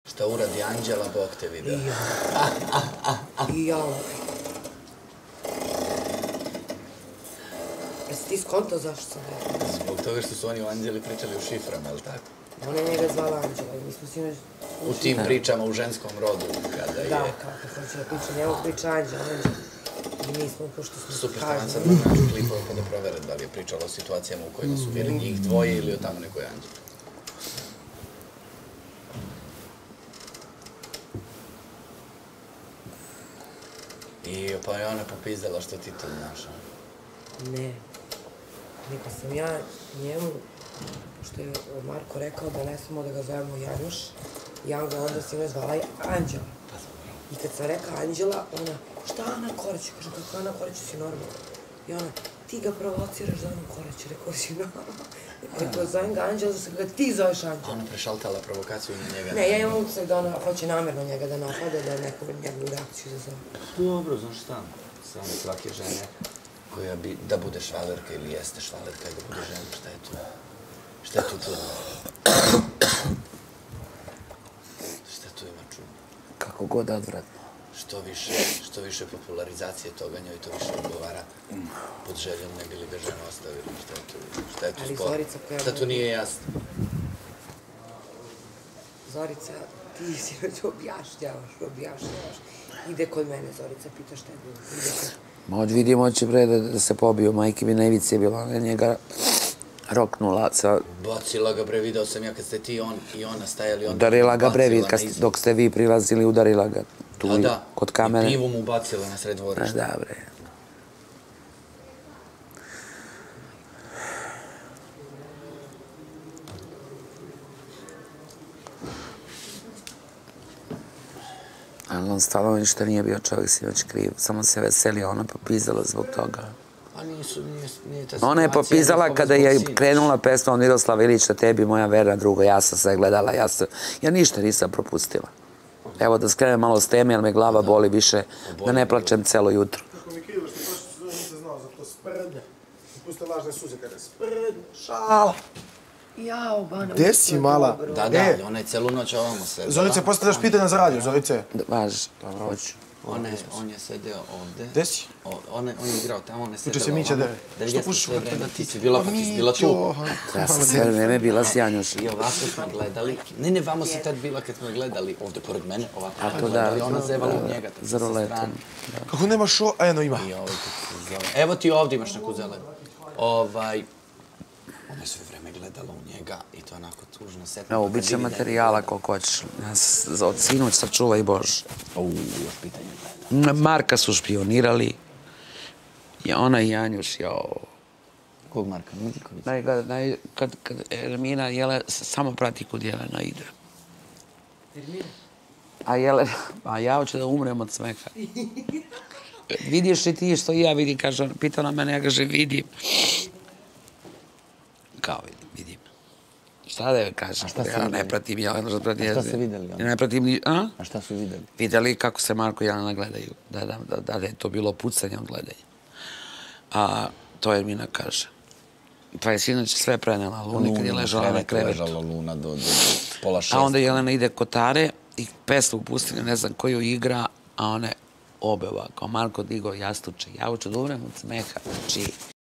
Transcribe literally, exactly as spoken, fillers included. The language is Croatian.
Šta uradi anđela, Bog te video. I ja. Jesi ti skontao zašto sam rekao? Zbog toga što su oni u anđeli pričali u šiframa, je li tako? Ona je njega zvala Anđela i mi smo sinoć... U tim pričama u ženskom rodu, kada je... Da, kako hoće da priča, njemu priča Anđela, Anđela. I mi smo, pošto smo se Super što vam sad nađu klipove pa da provere da li je pričala o situacijama u kojima su bili njih dvoje ili o tamo nekoj anđeli. I pa je ona popizdala što ti to znaš. Ne. Nego sam ja njemu, što je Marko rekao da ne smemo da ga zovemo Januš, ja ga onda si me zvala Anđela. I kad sam rekao Anđela, ona, šta Ana Korać? Kažem, kako Ana Korać, si normalno. I ona, ti ga provociraš za Anu Korać, rekao si normalno. Rekao, zovem ga Anđela, da ga ti zoveš Anđela. Ona prešaltala provokaciju na njega. Ne, ja imam utisak da ona hoće namjerno njega da napade, da neku njegovu reakciju izazove. Dobro, znaš šta? Samo svake žene koja bi, da bude švalerka ili jeste švalerka i da bude žena, šta je tu? Šta je tu čudno? Šta tu ima čudno? Kako god odvratno. Što više, što više popularizacije toga njoj to više odgovara pod željom ne bi li ga žena ostavili. Šta je tu, šta je tu Ali spor? Zorica koja... Šta tu nije jasno? Zorica, ti si već objašnjavaš, objašnjavaš. Ide kod mene, Zorica, pita šta je bilo. Ide kod... Ma od vidimo hoće bre da se pobiju, majke mi na ivici je bila, ona njega roknula sa... Bacila ga bre, video sam ja kad ste ti on i ona stajali. Udarila ga bre, dok ste vi prilazili, udarila ga tu kod kamere. I pivo mu bacila na sred dvorišta. Da, bre. Ali on stvarno ništa nije bio čovjek sinoć kriv, samo se veselio, ona popizdala zbog toga. A nisu, nije ta situacija... Ona je popizdala kada je krenula pesma od Miroslava Ilića, tebi moja vera drugo, ja sam sve gledala, ja sam... Ja ništa nisam propustila. Evo da skrenem malo s teme, jer me glava boli više, da ne plačem celo jutro. Kako mi krivo što prošlo nisam znao za to sprednje. Puste lažne suze kada je sprednje, šala. Jao, Bana... Gde si mala? Da, da, ona je celu noć ovamo sedela. Zorice, postavljaš pitanja za radio, Zorice. Važi, hoću. On je sedeo ovde. Gde si? On je igrao tamo, on je sedela Uče se Mića dere. Što pušiš u vreme? Ti si bila, pa ti si bila tu. Ja sam sve vreme bila s Janjušem. I ovako smo gledali. Ne, ne, vamo si tad bila kad smo gledali ovde pored mene, ovako A smo to gledali. da, Ona zevala u njega. za roletom. Kako nema šo? A eno ima. Evo ti ovde imaš neku zelenu. Ovaj... Ona je sve vreme gledala u njega i to onako tužno setno. Evo, bit će materijala koliko hoćeš. Od sinoć sačuvaj Bože. Uuu, još pitanje gleda. Marka su špionirali. I ona i Janjuš, jao. Kog Marka? Miljković? Kad Ermina Jele samo prati kud Jelena ide. Ermina? A Jelena, a ja hoću da umrem od smeha. Vidiš li ti što i ja vidim, kaže, pita na mene, ja kaže, vidim. Kao vidim, vidim. Šta da je kažem? Ja ne pratim Jelenu. A šta ste videli? Ne pratim ni... A? A šta su videli? Videli kako se Marko i Jelena gledaju. Da je to bilo pucanje od gledanja. A to Ermina kaže. Pa je sinoć sve prenela Luni kad je ležala na krevetu. Ležala Luna do pola šest. A onda Jelena ide kod Tare i pesmu u pustinju, ne znam koju igra, a one obe ovako. Marko digo jastuče. Ja hoću da umrem od smeha. Znači...